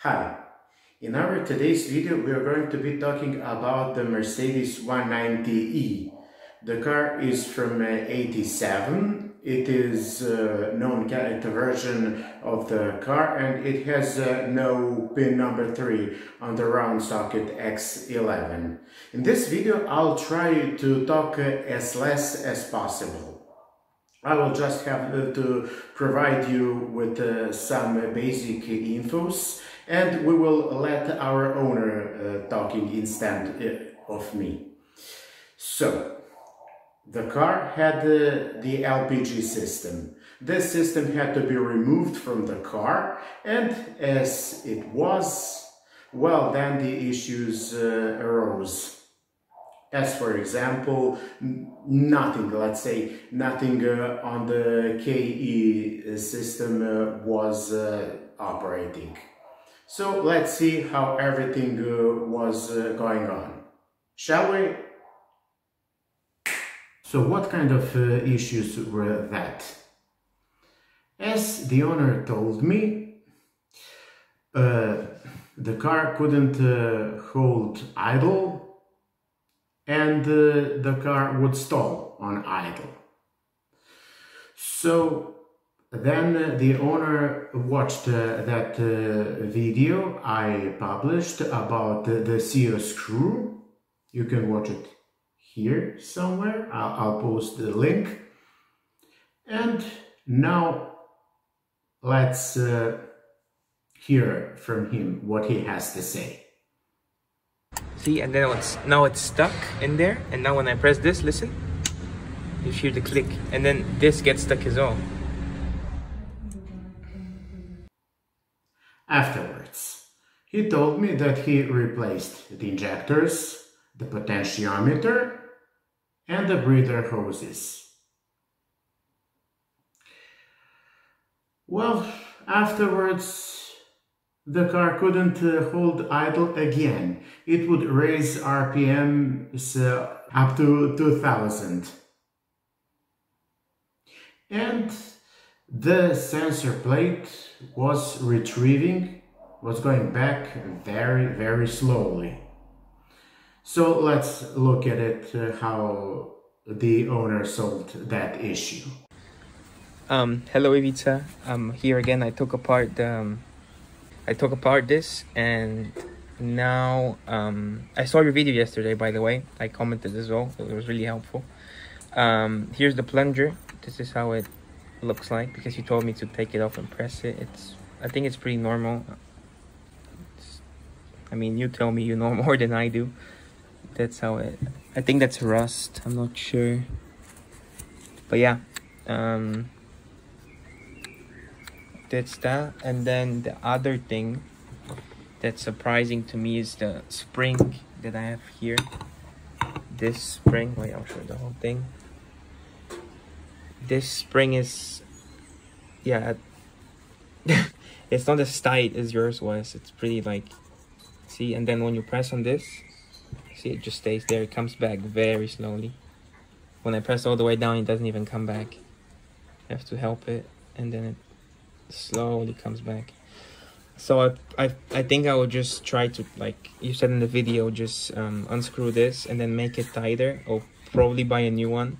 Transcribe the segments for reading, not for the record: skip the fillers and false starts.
Hi, in our today's video we are going to be talking about the Mercedes 190e. The car is from 87. It is a non-character version of the car and it has no pin number 3 on the round socket X11. In this video I'll try to talk as less as possible. I will just have to provide you with some basic infos, and we will let our owner talking instead of me. So, the car had the LPG system. This system had to be removed from the car, and as it was, well, then the issues arose. As for example, nothing on the KE system was operating. So let's see how everything was going on. Shall we? So what kind of issues were that? As the owner told me, the car couldn't hold idle, and the car would stall on idle. So then the owner watched that video I published about the CO screw. You can watch it here somewhere. I'll post the link. And now let's hear from him what he has to say. See, and then now it's stuck in there, and now when I press this, listen, you hear the click, and then this gets stuck as well. Afterwards, he told me that he replaced the injectors, the potentiometer, and the breather hoses. Well, afterwards, the car couldn't hold idle again. It would raise RPMs up to 2000. And the sensor plate was going back very, very slowly. So let's look at it, how the owner solved that issue. Hello Ivica, here again. I took apart this, and now I saw your video yesterday, by the way. I commented as well. It was really helpful. Here's the plunger. This is how it looks like, because you told me to take it off and press it. I think it's pretty normal. I mean, you tell me you know more than I do. That's how it, I think that's rust, I'm not sure, but yeah, that's that. And then the other thing that's surprising to me is the spring that I have here. This spring, wait, I'll show you the whole thing. This spring is, yeah, it's not as tight as yours was. It's pretty like, see, and then when you press on this, see, it just stays there. It comes back very slowly. When I press all the way down, it doesn't even come back. I have to help it, and then it slowly comes back. So I think I will just try to, like you said in the video, just unscrew this and then make it tighter, or probably buy a new one.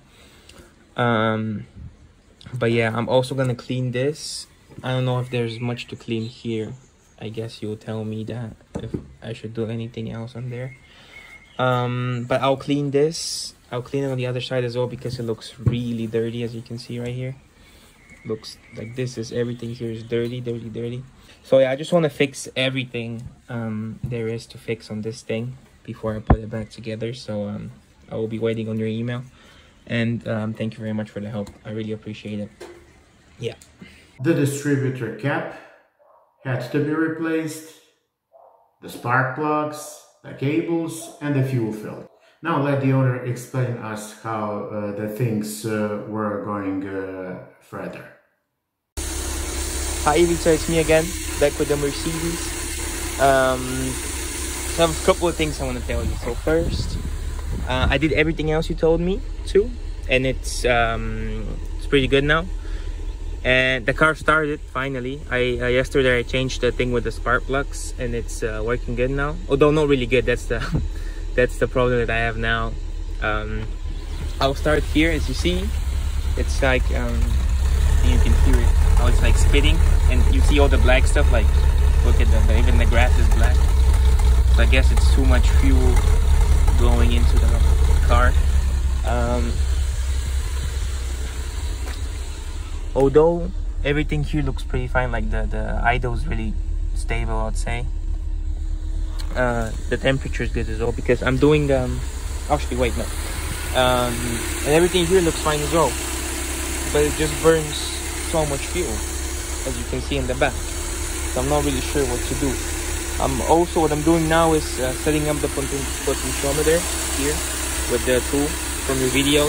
But yeah, I'm also gonna clean this. I don't know if there's much to clean here. I guess you'll tell me that if I should do anything else on there. But I'll clean this. I'll clean it on the other side as well, because it looks really dirty, as you can see right here. Looks like this is, everything here is dirty. So yeah, I just want to fix everything there is to fix on this thing before I put it back together. So I will be waiting on your email, and thank you very much for the help. I really appreciate it. Yeah, the distributor cap had to be replaced, the spark plugs, the cables, and the fuel filter. Now let the owner explain us how the things were going further. Hi Ivica, it's me again, back with the Mercedes. So I have a couple of things I want to tell you. So first, I did everything else you told me to, and it's pretty good now. And the car started finally. Yesterday I changed the thing with the spark plugs, and it's working good now. Although not really good. That's the that's the problem that I have now. I'll start here. As you see, it's like you can hear it. How it's like spitting, and you see all the black stuff. Like, look at them. Even the grass is black. So I guess it's too much fuel going into the car. Although everything here looks pretty fine, like the idle is really stable, I'd say. The temperature is good as well, because I'm doing actually wait, no, and everything here looks fine as well, but it just burns so much fuel, as you can see in the back. So I'm not really sure what to do. Also what I'm doing now is setting up the potentiometer here with the tool from your videos.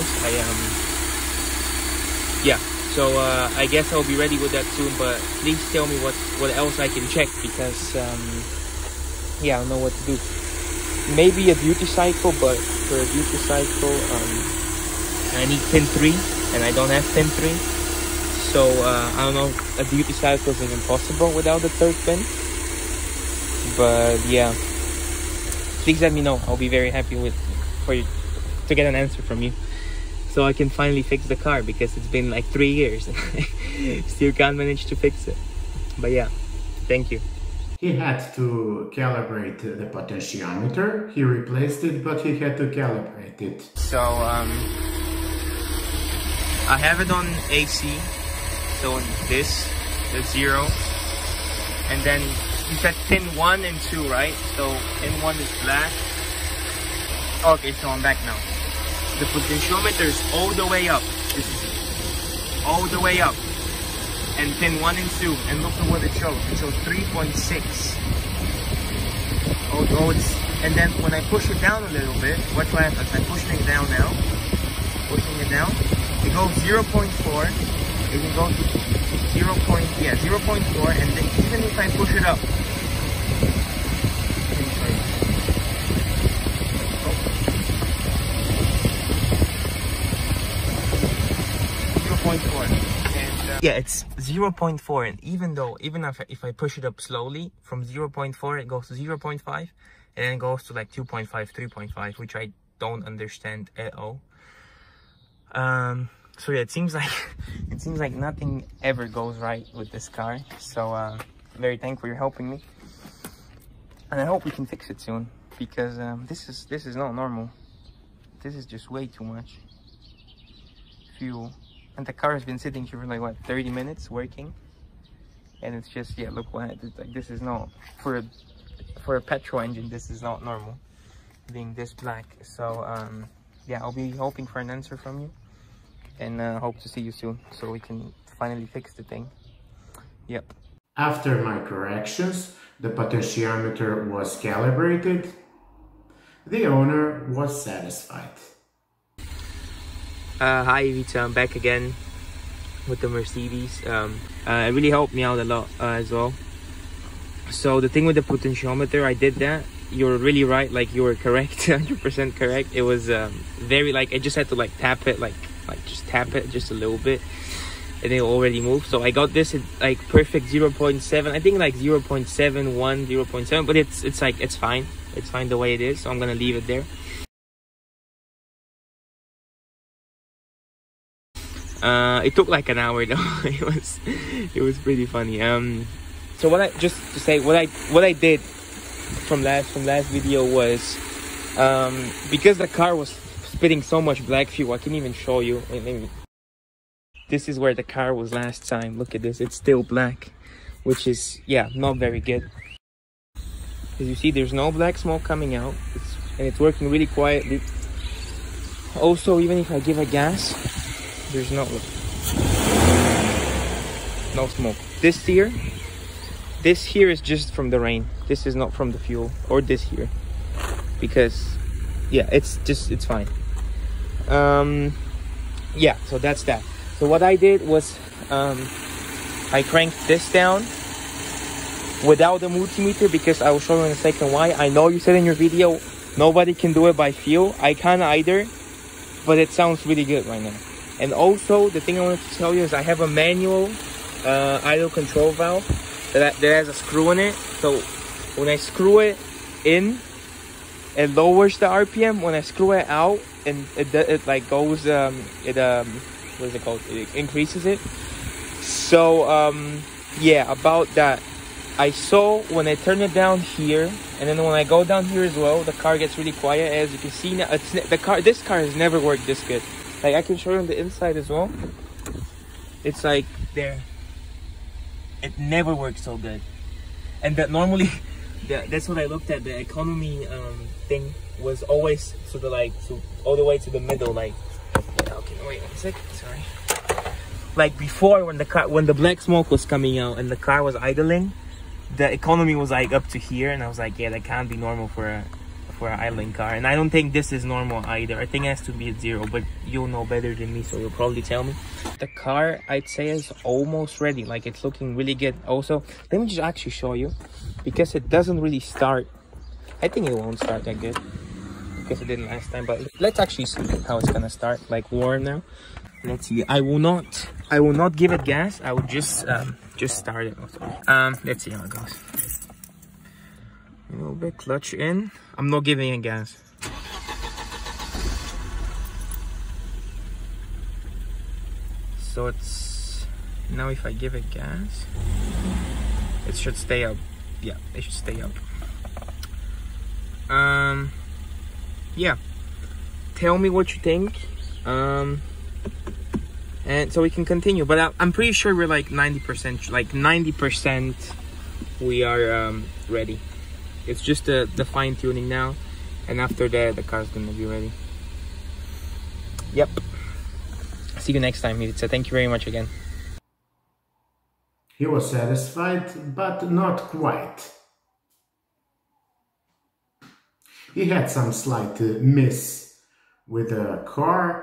Yeah, so I guess I'll be ready with that soon, but please tell me what else I can check, because yeah, I don't know what to do. Maybe a duty cycle, but for a duty cycle I need pin 3 and I don't have pin 3, so I don't know, a duty cycle is impossible without the 3rd pin. But yeah, please let me know. I'll be very happy to get an answer from you, so I can finally fix the car, because it's been like 3 years and I still can't manage to fix it. But yeah, thank you. He had to calibrate the potentiometer. He replaced it, but he had to calibrate it. So I have it on AC, so this, the 0, and then you said pin 1 and 2, right? So pin 1 is black. Okay, so I'm back now. The potentiometer is all the way up. This is all the way up. And pin 1 and 2, and look at what it shows. It shows 3.6. Oh, and then when I push it down a little bit, what happens? I'm pushing it down now. Pushing it down. It goes 0.4. It can go to 0.4, and then even if I push it up, yeah, it's 0.4, and even if I push it up slowly from 0.4, it goes to 0.5, and then it goes to like 2.5, 3.5, which I don't understand at all. So yeah, it seems like nothing ever goes right with this car. So very thankful you're helping me, and I hope we can fix it soon, because this is not normal. This is just way too much fuel. And the car has been sitting here for like, what, 30 minutes working? And it's just, yeah, look what, it's like, this is not, for a petrol engine, this is not normal, being this black. So, yeah, I'll be hoping for an answer from you, and hope to see you soon, so we can finally fix the thing. Yep. After my corrections, the potentiometer was calibrated. The owner was satisfied. Hi Vita, I'm back again with the Mercedes. It really helped me out a lot as well. So the thing with the potentiometer, I did that. You're really right, like you were correct, 100% correct. It was very, like, I just had to like tap it, like just tap it just a little bit, and it already moved. So I got this at like perfect 0.7, I think like 0.71, 0.7, but it's like, it's fine the way it is, so I'm gonna leave it there. It took like an hour though. it was pretty funny. So what I did from last video was, because the car was spitting so much black fuel, I can even show you. This is where the car was last time. Look at this, it's still black, which is, yeah, not very good. As you see, there's no black smoke coming out, and it's working really quietly. Also, even if I give a gas, there's no smoke. This here is just from the rain. This is not from the fuel, or this here, because yeah, it's fine. Yeah, so that's that. So what I did was, I cranked this down without the multimeter, because I will show you in a second why. I know you said in your video nobody can do it by feel. I can't either, but it sounds really good right now. And also, the thing I wanted to tell you is I have a manual idle control valve that has a screw in it. So when I screw it in, it lowers the RPM. When I screw it out, and it like goes, what is it called? It increases it. So yeah, about that. I saw when I turn it down here, and then when I go down here as well, the car gets really quiet. As you can see now, this car has never worked this good. Like, I can show you on the inside as well. It's like there. It never works so good. And that normally, that's what I looked at. The economy thing was always sort of like all the way to the middle. Like, okay, wait 1 sec. Sorry. Like before, when the black smoke was coming out and the car was idling, the economy was like up to here, and I was like, yeah, that can't be normal for an idling car. And I don't think this is normal either. I think it has to be at 0, but you'll know better than me, so you'll probably tell me. The car, I'd say, is almost ready. Like, it's looking really good. Also, let me just actually show you, because it doesn't really start. I think it won't start that good because it didn't last time, but let's actually see how it's gonna start. Like, warm now. Let's see. I will not give it gas. I will just start it. Let's see how it goes. A little bit, clutch in. I'm not giving it gas. So it's now, if I give it gas, it should stay up. Yeah, it should stay up. Yeah, tell me what you think. And so we can continue, but I'm pretty sure we're like 90%, like 90% we are ready. It's just the fine tuning now, and after that the car's gonna be ready. Yep. See you next time. So thank you very much again. He was satisfied, but not quite. He had some slight miss with the car.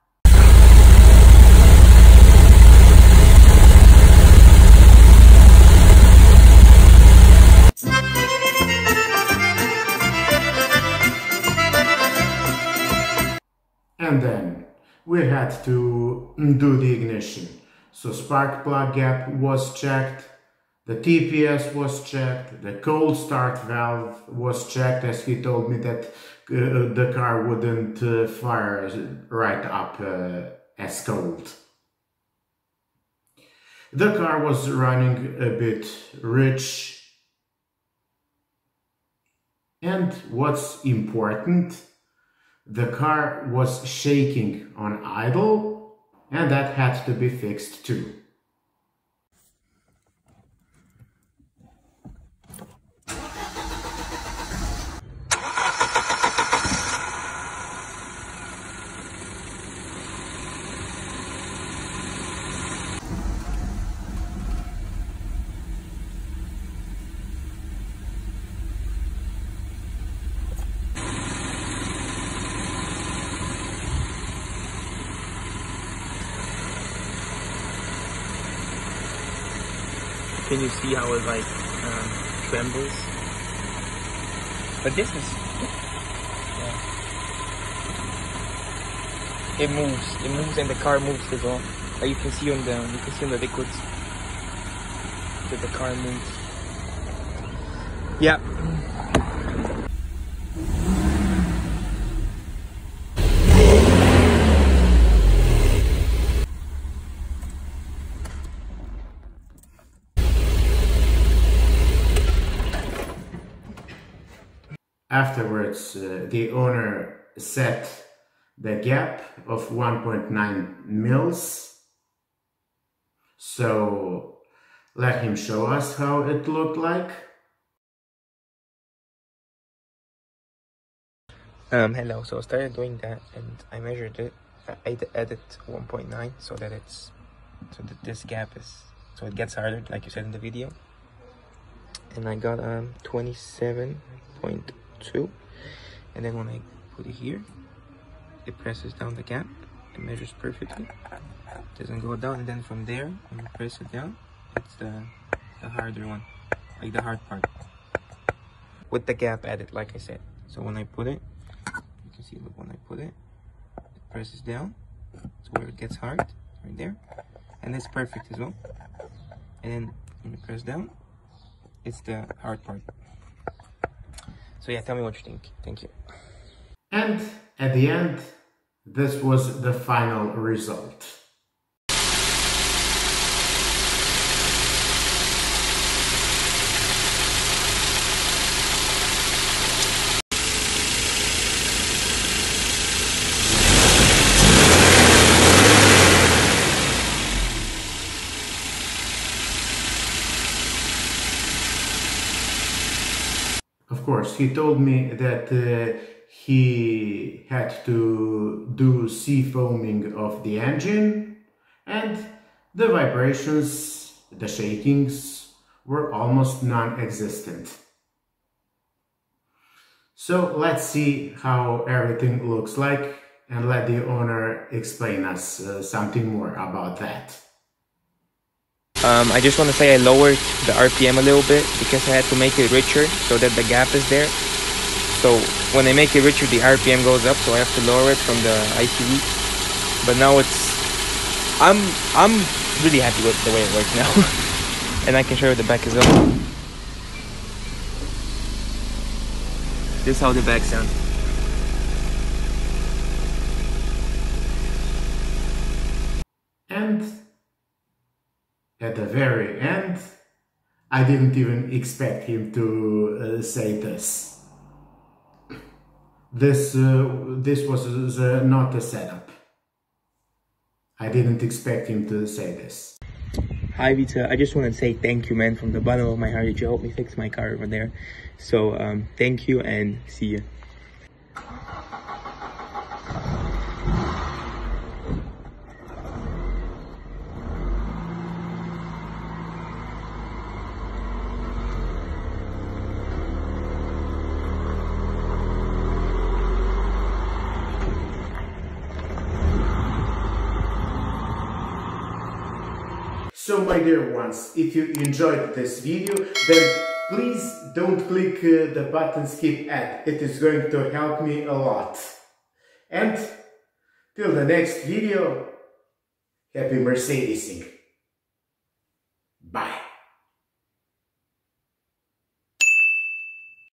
And then we had to do the ignition. So spark plug gap was checked, the TPS was checked, the cold start valve was checked, as he told me that the car wouldn't fire right up as cold. The car was running a bit rich, and what's important, the car was shaking on idle, and that had to be fixed too. Can you see how it like trembles? But this is, yeah. It moves, and the car moves as well. Like you can see on the liquids that the car moves. Yeah. Afterwards, the owner set the gap of 1.9 mils. So let him show us how it looked like. Hello. So I started doing that, and I measured it. I added 1.9 so that this gap is, so it gets harder, like you said in the video. And I got 27.2, and then when I put it here, it presses down the gap. It measures perfectly, doesn't go down, and then from there, when you press it down, it's the harder one, like the hard part, with the gap added, like I said. So when I put it, you can see, look, when I put it, it presses down, where it gets hard, right there. And that's perfect as well. And then when you press down, it's the hard part. So yeah, tell me what you think. Thank you. And at the end, this was the final result. Of course, he told me that he had to do seafoaming of the engine, and the vibrations, the shakings, were almost non-existent. So let's see how everything looks like, and let the owner explain us something more about that. I just want to say I lowered the RPM a little bit because I had to make it richer so that the gap is there. So when I make it richer, the RPM goes up, so I have to lower it from the ICE. But now I'm really happy with the way it works now. And I can show you the back as well. This is how the back sounds. And at the very end, I didn't even expect him to say this. This was not a setup. I didn't expect him to say this. Hi Vita, I just want to say thank you, man, from the bottom of my heart that you helped me fix my car over there. So thank you and see you. So my dear ones, if you enjoyed this video, then please don't click the button skip ad. It is going to help me a lot. And till the next video, happy Mercedesing. Bye.